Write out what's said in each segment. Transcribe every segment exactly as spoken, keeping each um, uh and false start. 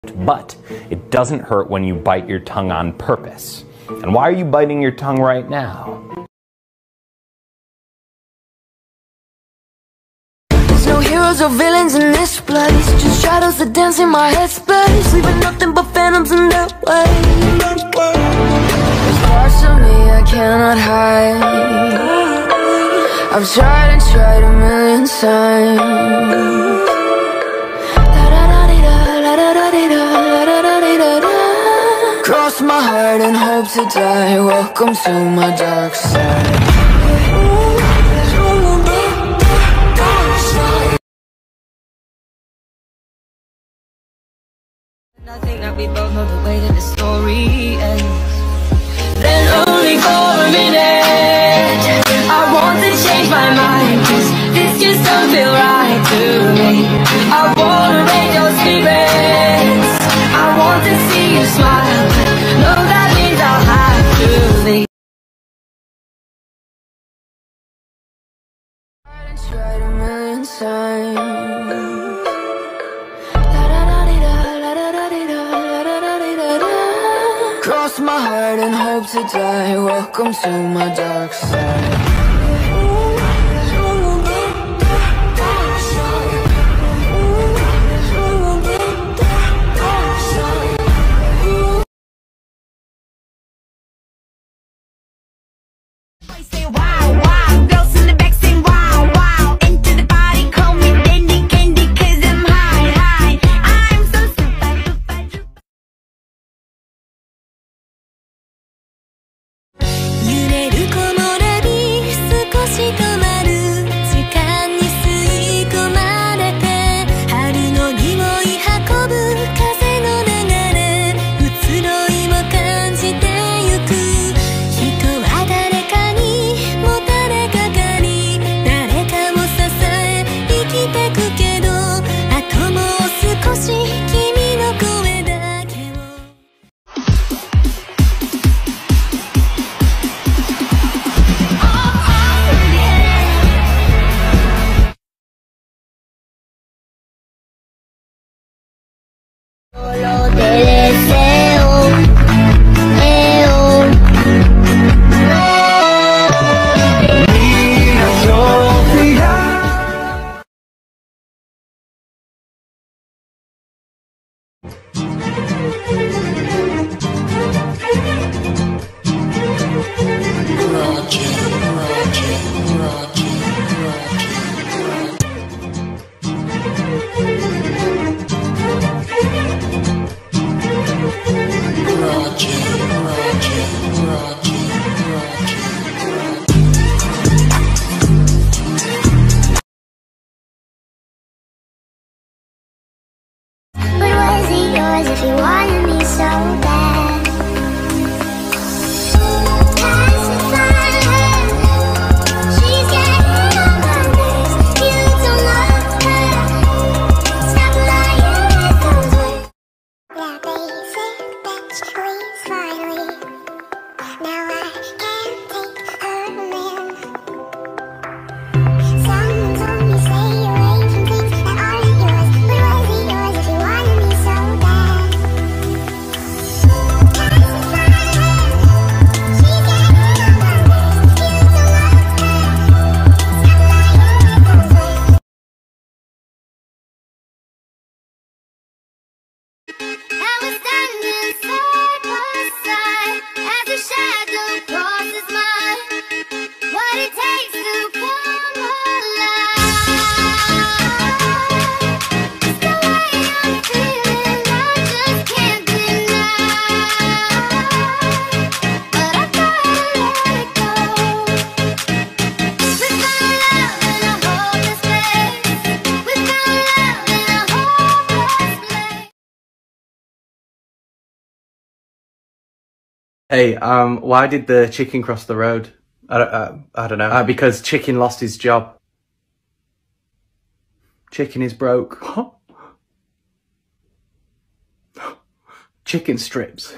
But it doesn't hurt when you bite your tongue on purpose. And why are you biting your tongue right now? There's no heroes or villains in this place, just shadows that dance in my headspace, leaving nothing but phantoms in their way. There's parts of me I cannot hide. I've tried and tried a million times. Cross my heart and hope to die. Welcome to my dark side. I think that we both know the way that the story ends. Then only for a minute I want to change my mind, 'cause this just don't feel right to me. I wanna raise your spirits, I want to see you smile. No, that means I'll have to leave. I tried a million times. Cross my heart and hope to die. Welcome to my dark side. If you wanted me so bad, she's getting on my nerves. You don't love her. Stop lying with those words. Yeah, they say that she leaves finally. Now I can't take her man. Some told me stay away from things that aren't yours. But was it yours if you wanted me so bad? Hey, um, why did the chicken cross the road? I don't, uh, I don't know. Uh, because chicken lost his job. Chicken is broke. Chicken strips.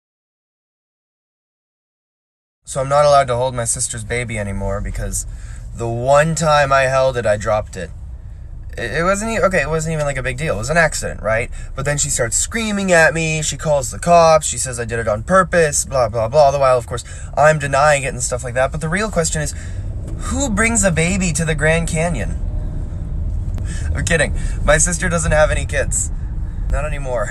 So I'm not allowed to hold my sister's baby anymore because The one time I held it, I dropped it. It, it wasn't even, okay, it wasn't even like a big deal. It was an accident, right? But then she starts screaming at me. She calls the cops. She says I did it on purpose, blah, blah, blah. All the while, of course, I'm denying it and stuff like that. But the real question is, who brings a baby to the Grand Canyon? I'm kidding. My sister doesn't have any kids. Not anymore.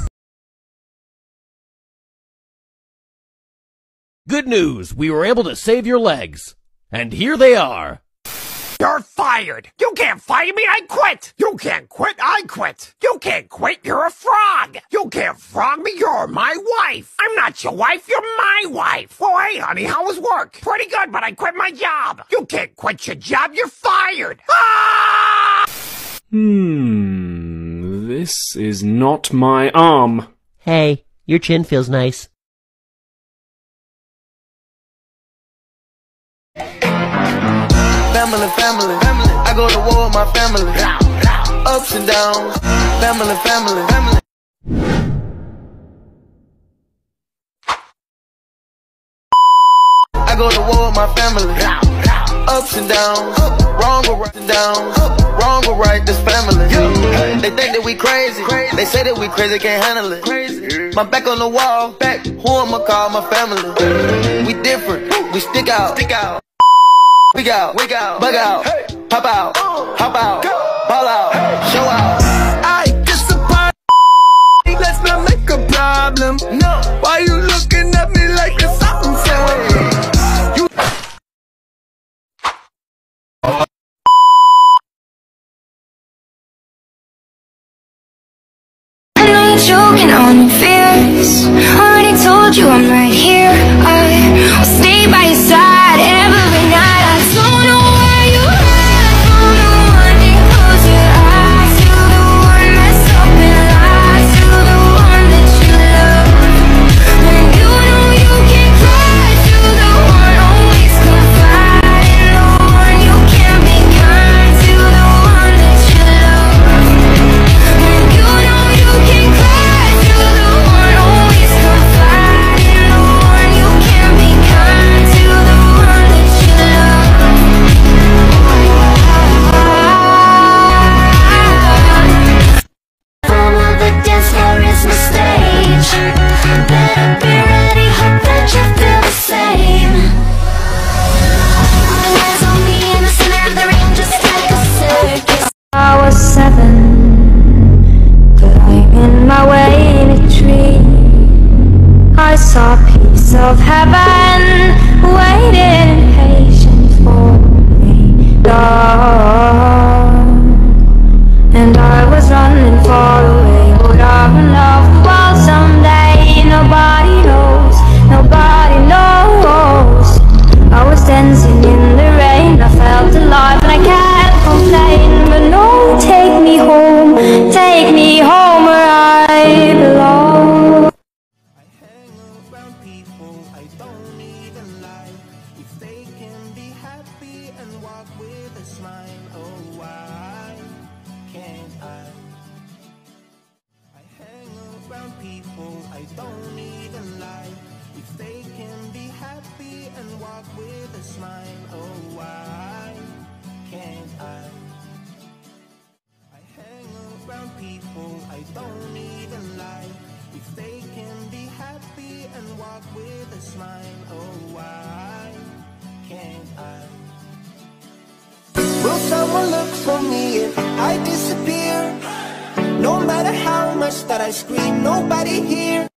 Good news, we were able to save your legs. And here they are. You're fired. You can't fire me, I quit. You can't quit, I quit. You can't quit, you're a frog. You can't frog me, you're my wife. I'm not your wife, you're my wife. Oh, hey, honey, how was work? Pretty good, but I quit my job. You can't quit your job, you're fired. Ah! Hmm, this is not my arm. Hey, your chin feels nice. Family, family, family. I go to war with my family. Ups and downs. Family, family, family. I go to war with my family. Ups and downs. Wrong or right and downs. Wrong or right, this family. They think that we crazy. They say that we crazy, can't handle it. My back on the wall. Back. Who I'ma call my family? We different. We stick out. Stick out. Wig out, wig out, bug out, hey. Pop out, uh, hop out, go. Ball out, hey. Show out. I just a part. Let's not make a problem. No, why you looking at me like it's something so? You. I know you're choking on your fears. Already told you I'm right here. I will stay by your side every night. I saw a piece of heaven waiting patient for me, God. And I was running far away, would I run off the wall someday? Nobody knows, nobody knows. I was dancing in the rain, I felt alive and I can't complain. But no, take me home, take me home where I belong. I don't even like if they can be happy and walk with a smile. Oh, why can't I? I hang around people I don't even like if they can be happy and walk with a smile. Oh, why can't I? I hang around people I don't even like if they can be happy and walk with a smile. Oh, why can't I? Will someone look for me if I disappear? No matter how much that I scream, nobody here.